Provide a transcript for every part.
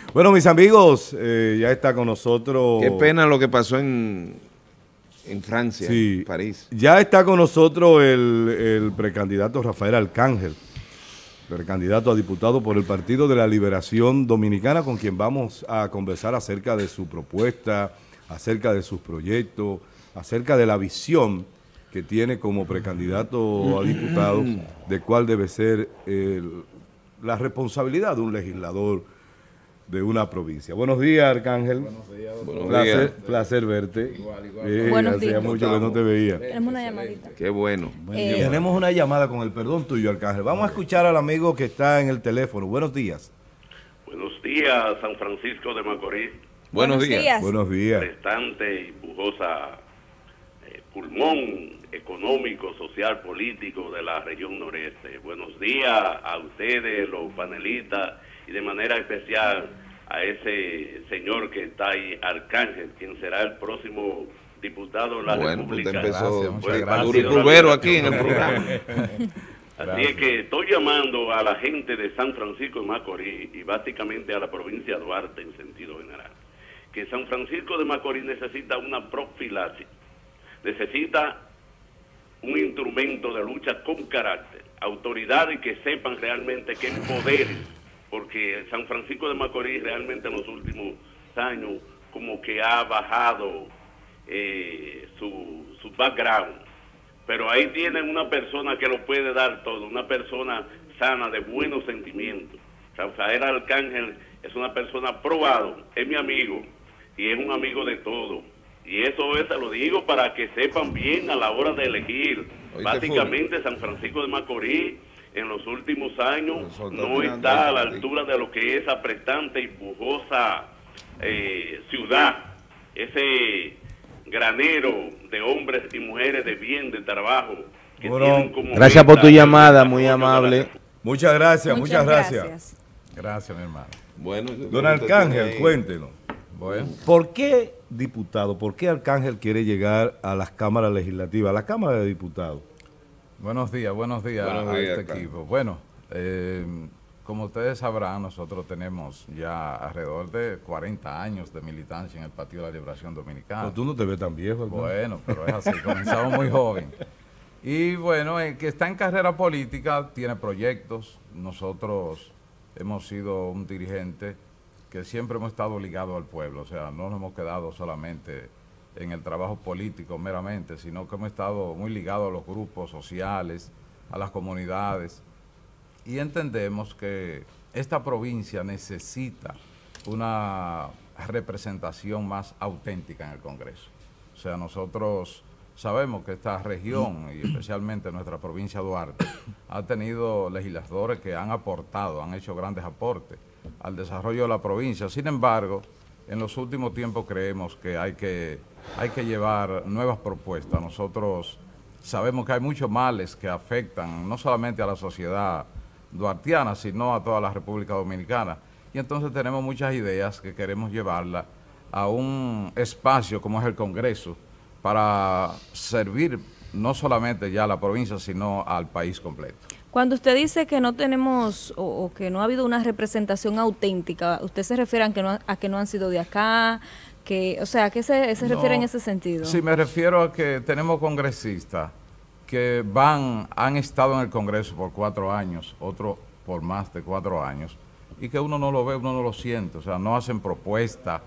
Bueno, mis amigos, ya está con nosotros. Qué pena lo que pasó en Francia, Sí, en París. ya está con nosotros el precandidato Rafael Arcángel, precandidato a diputado por el Partido de la Liberación Dominicana, con quien vamos a conversar acerca de su propuesta, acerca de sus proyectos, acerca de la visión que tiene como precandidato a diputado, de cuál debe ser la responsabilidad de un legislador de una provincia. Buenos días, Arcángel. Buenos días, doctor. Placer verte. Igual. Buenos días. Hacía mucho que no te veía. Tenemos una llamadita. Qué bueno. Tenemos una llamada con el perdón tuyo, Arcángel. Vamos a escuchar al amigo que está en el teléfono. Buenos días. Buenos días, San Francisco de Macorís. Buenos días. Buenos días. Prestante y pujosa pulmón económico, social, político de la región noreste. Buenos días a ustedes, los panelistas, y de manera especial a ese señor que está ahí, Arcángel, quien será el próximo diputado de la República. Bueno, empezó Maduro y Rubero aquí en el programa. Así es que estoy llamando a la gente de San Francisco de Macorís y básicamente a la provincia de Duarte en sentido general, que San Francisco de Macorís necesita una profilaxis, necesita un instrumento de lucha con carácter, autoridades que sepan realmente que empoderen, porque San Francisco de Macorís realmente en los últimos años como que ha bajado su background, pero ahí tienen una persona que lo puede dar todo, una persona sana, de buenos sentimientos. Rafael Arcángel es una persona probado, es mi amigo y es un amigo de todo. Y eso se lo digo para que sepan bien a la hora de elegir. Básicamente San Francisco de Macorís en los últimos años no está a la altura de lo que es aprestante y pujosa ciudad. Ese granero de hombres y mujeres de bien, de trabajo. Que tienen como gracias por tu llamada, muy amable. Muchas gracias, Muchas gracias. Gracias, mi hermano. Bueno, Don Arcángel, cuéntenos. Bueno, ¿Por qué, diputado, por qué Arcángel quiere llegar a las cámaras legislativas, a la Cámara de Diputados? buenos días Buenos días, a este claro. equipo. Bueno, como ustedes sabrán, nosotros tenemos ya alrededor de 40 años de militancia en el Partido de la Liberación Dominicana. Pero tú no te ves tan viejo, hermano. Bueno, pero es así, comenzamos muy joven. Y bueno, el que está en carrera política tiene proyectos. Nosotros hemos sido un dirigente que siempre hemos estado ligados al pueblo, o sea, no nos hemos quedado solamente en el trabajo político meramente, sino que hemos estado muy ligados a los grupos sociales, a las comunidades, y entendemos que esta provincia necesita una representación más auténtica en el Congreso. O sea, nosotros sabemos que esta región, y especialmente nuestra provincia de Duarte, ha tenido legisladores que han aportado, han hecho grandes aportes al desarrollo de la provincia. Sin embargo, en los últimos tiempos creemos que hay que llevar nuevas propuestas. Nosotros sabemos que hay muchos males que afectan no solamente a la sociedad duartiana, sino a toda la República Dominicana. Y entonces tenemos muchas ideas que queremos llevarla a un espacio como es el Congreso, para servir no solamente ya a la provincia, sino al país completo. Cuando usted dice que no tenemos o que no ha habido una representación auténtica, ¿usted se refiere a que no han sido de acá? O sea, ¿a qué se refiere en ese sentido? Sí, me refiero a que tenemos congresistas que han estado en el Congreso por 4 años, otros por más de 4 años, y que uno no lo ve, uno no lo siente, o sea, no hacen propuestas.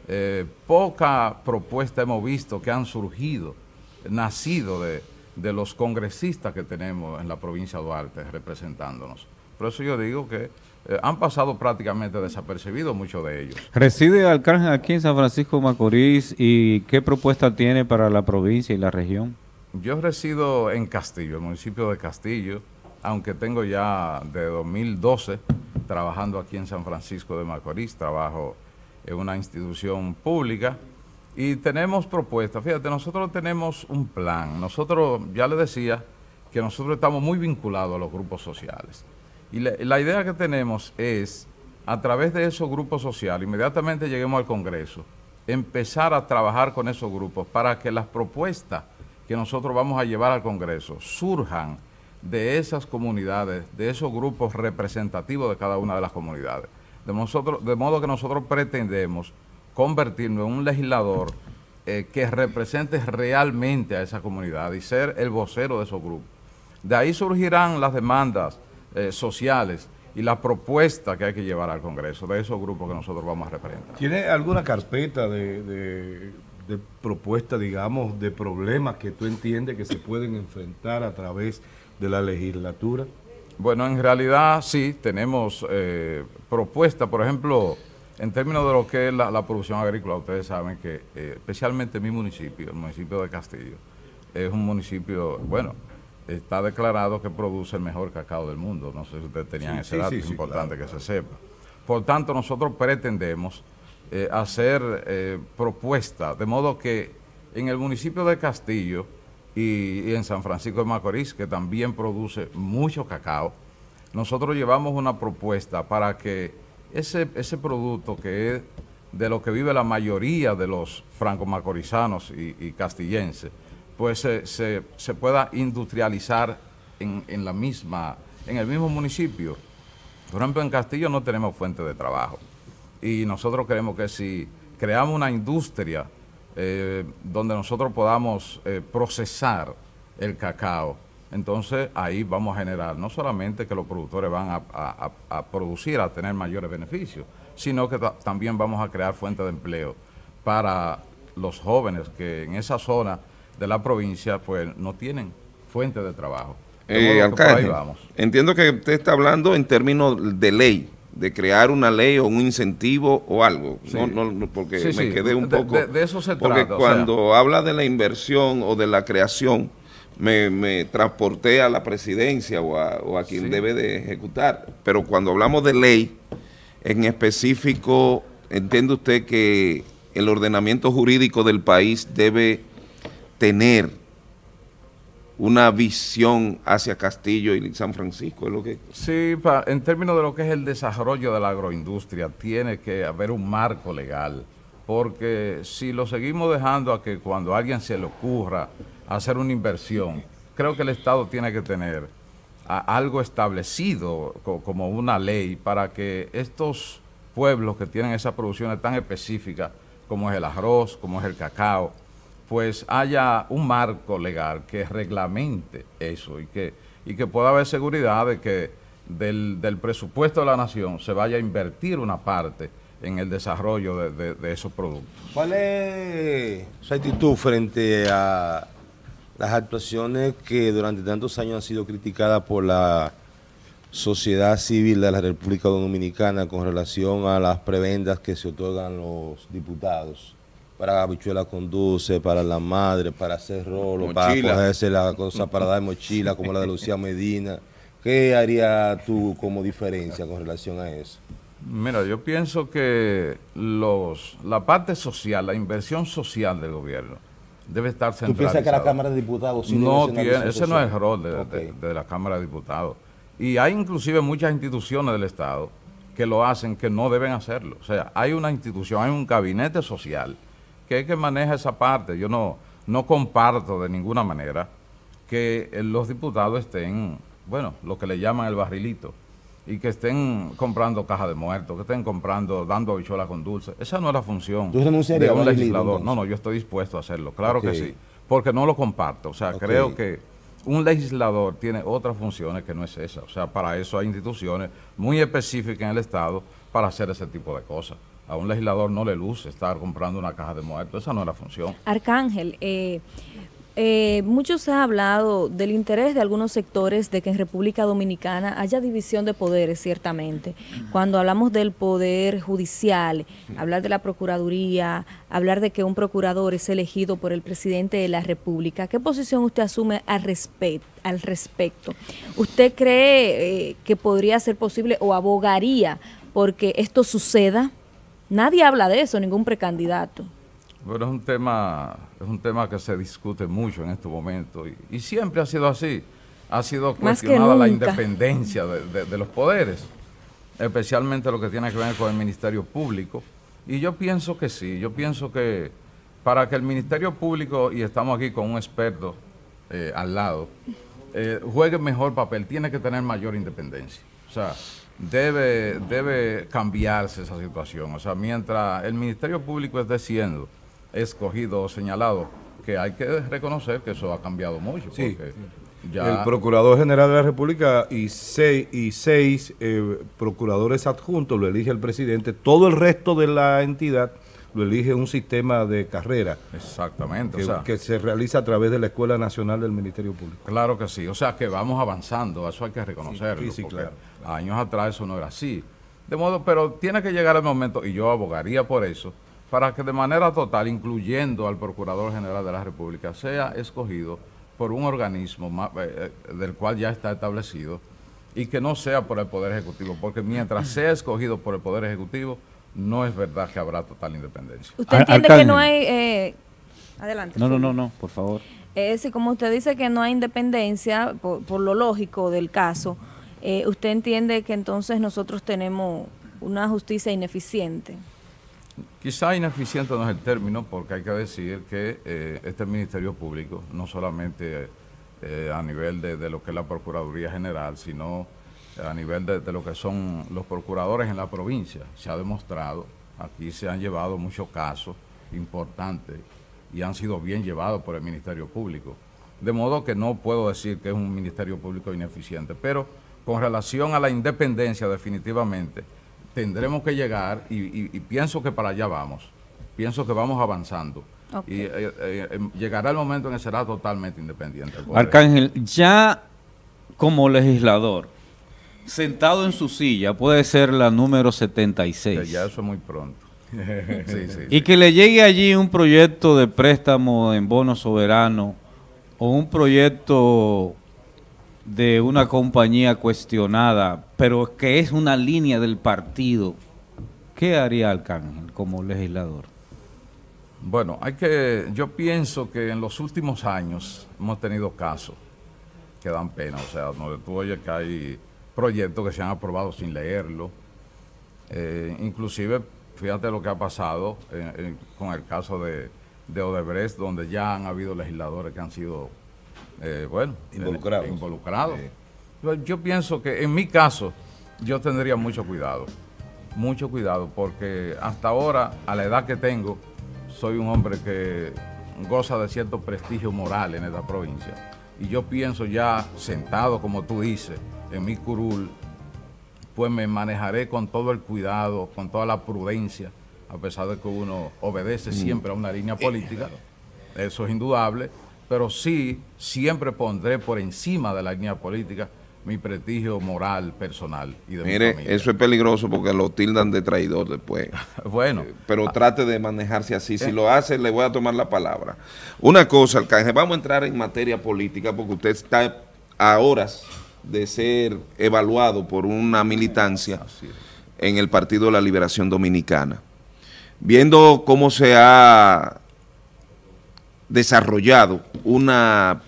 Poca propuesta hemos visto que han surgido, nacido de los congresistas que tenemos en la provincia de Duarte representándonos. Por eso yo digo que han pasado prácticamente desapercibidos muchos de ellos. ¿Reside Arcángel aquí en San Francisco de Macorís y qué propuesta tiene para la provincia y la región? Yo resido en Castillo, el municipio de Castillo, aunque tengo ya de 2012 trabajando aquí en San Francisco de Macorís, trabajo en una institución pública y tenemos propuestas. Fíjate, nosotros tenemos un plan. Nosotros, ya les decía, que nosotros estamos muy vinculados a los grupos sociales. Y la idea que tenemos es, a través de esos grupos sociales, inmediatamente lleguemos al Congreso, empezar a trabajar con esos grupos para que las propuestas que nosotros vamos a llevar al Congreso surjan de esas comunidades, de esos grupos representativos de cada una de las comunidades. de modo que nosotros pretendemos convertirnos en un legislador que represente realmente a esa comunidad y ser el vocero de esos grupos. De ahí surgirán las demandas sociales y las propuestas que hay que llevar al Congreso de esos grupos que nosotros vamos a representar. ¿Tiene alguna carpeta de propuestas, digamos, de problemas que tú entiendes que se pueden enfrentar a través de la legislatura? Bueno, en realidad sí, tenemos propuestas, por ejemplo, en términos de lo que es la producción agrícola. Ustedes saben que especialmente mi municipio, el municipio de Castillo, es un municipio, bueno, está declarado que produce el mejor cacao del mundo. No sé si ustedes tenían ese dato, es importante que se sepa. Por tanto, nosotros pretendemos hacer propuestas, de modo que en el municipio de Castillo y en San Francisco de Macorís, que también produce mucho cacao, nosotros llevamos una propuesta para que ese producto, que es de lo que vive la mayoría de los franco-macorizanos y castillenses, pues se pueda industrializar en el mismo municipio. Por ejemplo, en Castillo no tenemos fuente de trabajo y nosotros creemos que si creamos una industria donde nosotros podamos procesar el cacao, entonces ahí vamos a generar no solamente que los productores van a producir, a tener mayores beneficios, sino que también vamos a crear fuentes de empleo para los jóvenes que en esa zona de la provincia pues no tienen fuente de trabajo. Alcalde, entiendo que usted está hablando en términos de ley, de crear una ley o un incentivo o algo, sí. no, porque sí, me quedé un poco... De eso se porque trata. Cuando habla de la inversión o de la creación, me transporté a la presidencia o a quien debe de ejecutar, pero cuando hablamos de ley, en específico, ¿entiende usted que el ordenamiento jurídico del país debe tener una visión hacia Castillo y San Francisco? ¿Es lo que... Sí, en términos de lo que es el desarrollo de la agroindustria, tiene que haber un marco legal, porque si lo seguimos dejando a que cuando a alguien se le ocurra hacer una inversión, creo que el Estado tiene que tener algo establecido como una ley para que estos pueblos que tienen esas producciones tan específicas como es el arroz, como es el cacao, pues haya un marco legal que reglamente eso y que pueda haber seguridad de que del presupuesto de la nación se vaya a invertir una parte en el desarrollo de esos productos. ¿Cuál es su actitud frente a las actuaciones que durante tantos años han sido criticadas por la sociedad civil de la República Dominicana con relación a las prebendas que se otorgan los diputados? Para Habichuela con Dulce, para la madre, para hacer rolo, para cogerse la cosa, para dar mochila, como la de Lucía Medina. ¿Qué haría tú como diferencia con relación a eso? Mira, yo pienso que la parte social, la inversión social del gobierno debe estar centralizada. ¿Tú piensas que la Cámara de Diputados no tiene, ese no es el rol de la Cámara de Diputados? Y hay inclusive muchas instituciones del Estado que lo hacen, que no deben hacerlo. O sea, hay una institución, hay un gabinete social que es que maneja esa parte. Yo no comparto de ninguna manera que los diputados estén, bueno, lo que le llaman el barrilito, y que estén comprando cajas de muertos, que estén dando habichuelas con dulce. Esa no es la función de un legislador. No, yo estoy dispuesto a hacerlo, claro que sí, porque no lo comparto. O sea, creo que un legislador tiene otras funciones que no es esa. O sea, para eso hay instituciones muy específicas en el Estado para hacer ese tipo de cosas. A un legislador no le luce estar comprando una caja de muertos, esa no es la función. Arcángel, mucho se ha hablado del interés de algunos sectores de que en República Dominicana haya división de poderes, ciertamente. Cuando hablamos del poder judicial, hablar de la Procuraduría, hablar de que un procurador es elegido por el presidente de la República, ¿qué posición usted asume al respecto? ¿Usted cree que podría ser posible o abogaría porque esto suceda? Nadie habla de eso, ningún precandidato. Bueno, es un tema que se discute mucho en estos momentos y siempre ha sido así. Ha sido cuestionada la independencia de los poderes, especialmente lo que tiene que ver con el Ministerio Público. Y yo pienso que sí, yo pienso que para que el Ministerio Público, y estamos aquí con un experto al lado, juegue mejor papel, tiene que tener mayor independencia. O sea, debe cambiarse esa situación. O sea, mientras el Ministerio Público esté siendo escogido o señalado, que hay que reconocer que eso ha cambiado mucho. Sí. Porque ya El Procurador General de la República y seis procuradores adjuntos lo elige el presidente. Todo el resto de la entidad lo elige un sistema de carrera exactamente. que se realiza a través de la Escuela Nacional del Ministerio Público. Claro que sí. O sea, que vamos avanzando. Eso hay que reconocerlo. Sí, porque claro. años atrás eso no era así. De modo, pero tiene que llegar el momento, y yo abogaría por eso, para que de manera total, incluyendo al Procurador General de la República, sea escogido por un organismo del cual ya está establecido y que no sea por el Poder Ejecutivo, porque mientras sea escogido por el Poder Ejecutivo, no es verdad que habrá total independencia. ¿Usted entiende que no hay... adelante. No, por favor. Sí, como usted dice que no hay independencia, por lo lógico del caso, ¿usted entiende que entonces nosotros tenemos una justicia ineficiente? Quizá ineficiente no es el término, porque hay que decir que este Ministerio Público, no solamente a nivel de lo que es la Procuraduría General, sino a nivel de lo que son los procuradores en la provincia, se ha demostrado, aquí se han llevado muchos casos importantes y han sido bien llevados por el Ministerio Público. De modo que no puedo decir que es un Ministerio Público ineficiente, pero con relación a la independencia definitivamente, tendremos que llegar y pienso que para allá vamos. Pienso que vamos avanzando. Okay. Y llegará el momento en que será totalmente independiente. Arcángel, ya como legislador, sentado en su silla, puede ser la número 76. Ya eso es muy pronto. Y que le llegue allí un proyecto de préstamo en bono soberano o un proyecto de una compañía cuestionada, pero que es una línea del partido, ¿qué haría Arcángel como legislador? Bueno, yo pienso que en los últimos años hemos tenido casos que dan pena, o sea, donde tú oyes que hay proyectos que se han aprobado sin leerlo, inclusive, fíjate lo que ha pasado con el caso de Odebrecht, donde ya han habido legisladores que han sido involucrados. Sí. Yo pienso que en mi caso yo tendría mucho cuidado, porque hasta ahora, a la edad que tengo, soy un hombre que goza de cierto prestigio moral en esta provincia, y yo pienso ya sentado, como tú dices, en mi curul, pues me manejaré con todo el cuidado, con toda la prudencia, a pesar de que uno obedece siempre a una línea política, eso es indudable, pero sí, siempre pondré por encima de la línea política mi prestigio moral, personal y de mi familia. Eso es peligroso porque lo tildan de traidor después. Bueno. Pero trate de manejarse así. Si lo hace, le voy a tomar la palabra. Una cosa, Arcángel, vamos a entrar en materia política porque usted está a horas de ser evaluado por una militancia en el Partido de la Liberación Dominicana. Viendo cómo se ha desarrollado unas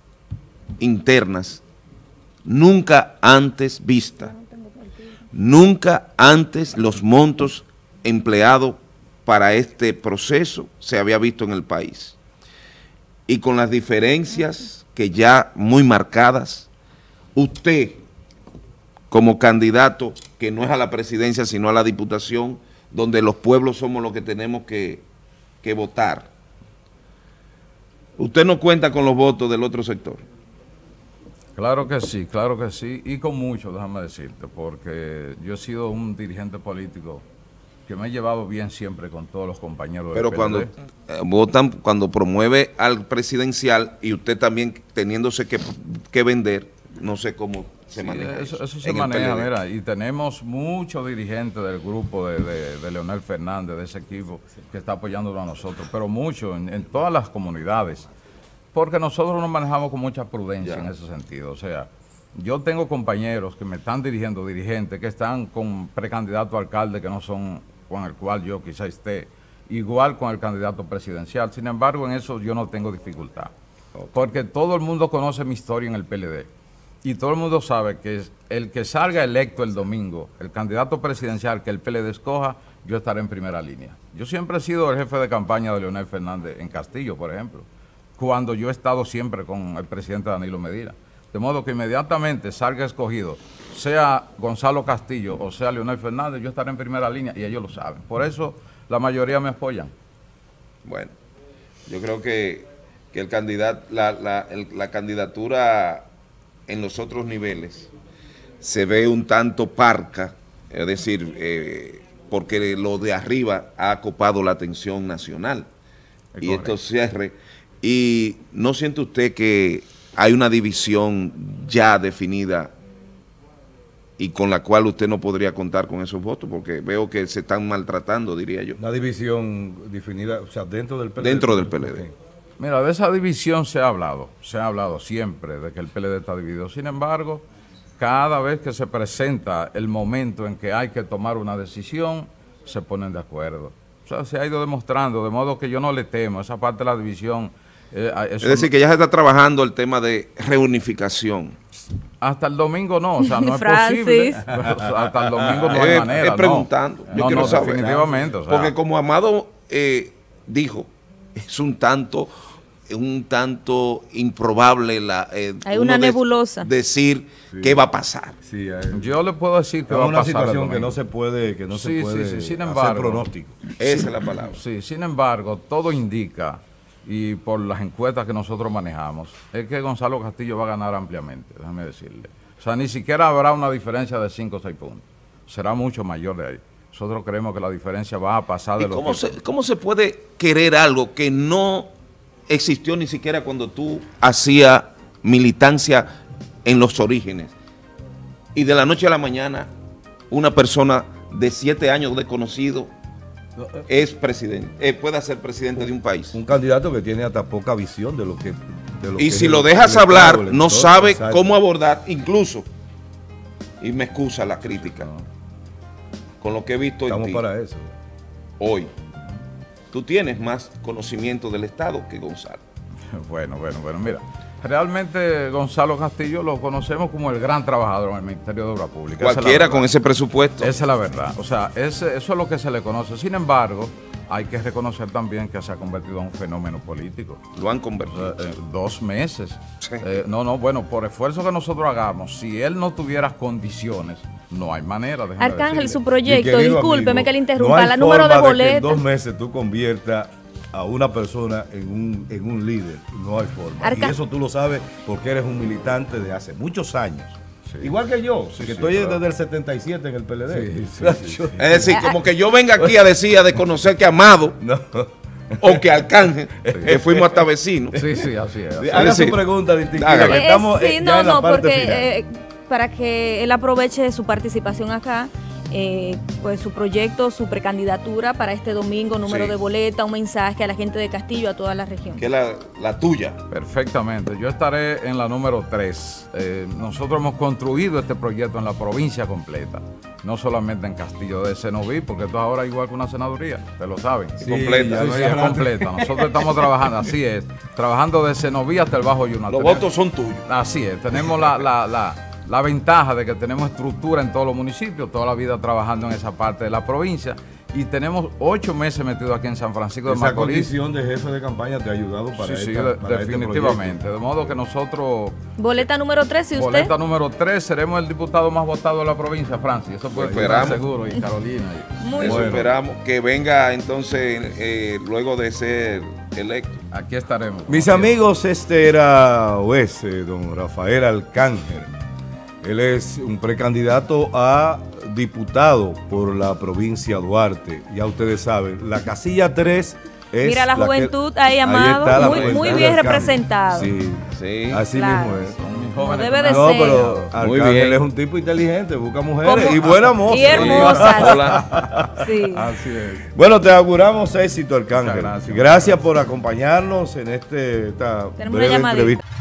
internas nunca antes vista, nunca antes los montos empleados para este proceso se había visto en el país, y con las diferencias que ya muy marcadas, usted como candidato que no es a la presidencia sino a la diputación, donde los pueblos somos los que tenemos que votar, usted no cuenta con los votos del otro sector. Claro que sí, y con mucho, déjame decirte, porque yo he sido un dirigente político que me he llevado bien siempre con todos los compañeros del PLD. Cuando votan, cuando promueve al presidencial y usted también teniéndose que vender, no sé cómo se maneja eso se maneja, mira, y tenemos muchos dirigentes del grupo de Leonel Fernández, de ese equipo, que está apoyándolo a nosotros, pero mucho en todas las comunidades. Porque nosotros nos manejamos con mucha prudencia en ese sentido. O sea, yo tengo compañeros que me están dirigiendo, dirigentes, que están con precandidato a alcalde que no son con el cual yo quizá esté, igual con el candidato presidencial. Sin embargo, en eso yo no tengo dificultad. Porque todo el mundo conoce mi historia en el PLD. Y todo el mundo sabe que el que salga electo el domingo, el candidato presidencial que el PLD escoja, yo estaré en primera línea. Yo siempre he sido el jefe de campaña de Leonel Fernández en Castillo, por ejemplo, cuando yo he estado siempre con el presidente Danilo Medina. De modo que inmediatamente salga escogido, sea Gonzalo Castillo o sea Leonel Fernández, yo estaré en primera línea y ellos lo saben. Por eso la mayoría me apoyan. Bueno, yo creo que el candidato, la candidatura en los otros niveles se ve un tanto parca, es decir, porque lo de arriba ha copado la atención nacional. Es y correcto. estos cierres. ¿Y no siente usted que hay una división ya definida y con la cual usted no podría contar con esos votos? Porque veo que se están maltratando, diría yo. Una división definida, o sea, dentro del PLD. Dentro del PLD. Ok. Mira, de esa división se ha hablado siempre de que el PLD está dividido. Sin embargo, cada vez que se presenta el momento en que hay que tomar una decisión, se ponen de acuerdo. O sea, se ha ido demostrando, de modo que yo no le temo esa parte de la división. Es decir, que ya se está trabajando el tema de reunificación. Hasta el domingo no, o sea, no es Francis. posible. Hasta el domingo no hay manera. Es preguntando. No, Yo quiero saber. definitivamente. O sea, Porque como Amado dijo, es un tanto improbable Hay uno una nebulosa. decir qué va a pasar. Sí, yo le puedo decir que es va a una pasar el situación que domingo. no se puede, Sin hacer embargo, pronóstico. Esa es la palabra. Sí, sin embargo, todo indica, y por las encuestas que nosotros manejamos, es que Gonzalo Castillo va a ganar ampliamente, déjame decirle. O sea, ni siquiera habrá una diferencia de 5 o 6 puntos. Será mucho mayor de ahí. Nosotros creemos que la diferencia va a pasar de ¿Y los... cómo se puede querer algo que no existió ni siquiera cuando tú hacías militancia en los orígenes? Y de la noche a la mañana, una persona de 7 años desconocido es presidente, puede ser presidente de un país. Un candidato que tiene hasta poca visión de lo que... Y si lo dejas hablar, no sabe cómo abordar, incluso, y me excusa la crítica, con lo que he visto en Estamos ti para eso. hoy, tú tienes más conocimiento del Estado que Gonzalo. Bueno, mira. Realmente Gonzalo Castillo lo conocemos como el gran trabajador en el Ministerio de Obras Públicas. Cualquiera con ese presupuesto. Esa es la verdad. O sea, eso es lo que se le conoce. Sin embargo, hay que reconocer también que se ha convertido en un fenómeno político. Lo han convertido. 2 meses. Sí. Bueno, por esfuerzo que nosotros hagamos, si él no tuviera condiciones, no hay manera. déjeme Arcángel, decirle. su proyecto, Mi querido discúlpeme amigo, que le no interrumpa, hay la número de forma que en boleta. 2 meses tú conviertas a una persona en un líder. No hay forma. Y eso tú lo sabes porque eres un militante de hace muchos años. Sí. Igual que yo, que estoy claro. desde el 77 en el PLD. Sí. Es decir, como que yo venga aquí a decir, a desconocer que Amado No. o que Arcángel, que fuimos hasta vecinos. Sí, así es. así Haga Sí. su pregunta distintiva. Hágala. Que estamos Sí, ya no, en la no, parte porque final. para que él aproveche su participación acá, pues su proyecto, su precandidatura para este domingo, número Sí. de boleta, un mensaje a la gente de Castillo, a toda la región. Que es la tuya. Perfectamente. Yo estaré en la número 3. Nosotros hemos construido este proyecto en la provincia completa, no solamente en Castillo de Cenoví, porque esto ahora es igual que una senaduría, ustedes lo saben. Sí, completa. ya no hay Es adelante. completa. Nosotros estamos trabajando, así es, trabajando de Cenoví hasta el Bajo Yuna. Los votos son tuyos. Así es, tenemos la ventaja de que tenemos estructura en todos los municipios, toda la vida trabajando en esa parte de la provincia, y tenemos 8 meses metidos aquí en San Francisco de Esa Macorís. condición de jefe de campaña te ha ayudado para Sí, para definitivamente. De modo que nosotros, Boleta número 3, ¿y usted? boleta número 3, seremos el diputado más votado de la provincia, Francis. Eso puede quedar Esperamos. seguro, y Carolina. Muy Eso bien. esperamos. Que venga entonces, luego de ser electo. Aquí estaremos. Mis amigos, este era don Rafael Arcángel. Él es un precandidato a diputado por la provincia de Duarte. Ya ustedes saben, la casilla 3 es... Mira la que- juventud ahí, Amado, está la muy juventud bien de Arcángel. representado. Sí, Sí. así Claro. mismo es. Son mis Como jóvenes. debe de No, ser. pero Muy Arcángel bien. es un tipo inteligente, busca mujeres Como- y buena moza. Y hermosas. Hola. Sí. Así es. Bueno, te auguramos éxito, Arcángel. Muchas gracias. Gracias por acompañarnos en esta Tenemos una breve llamadita. entrevista.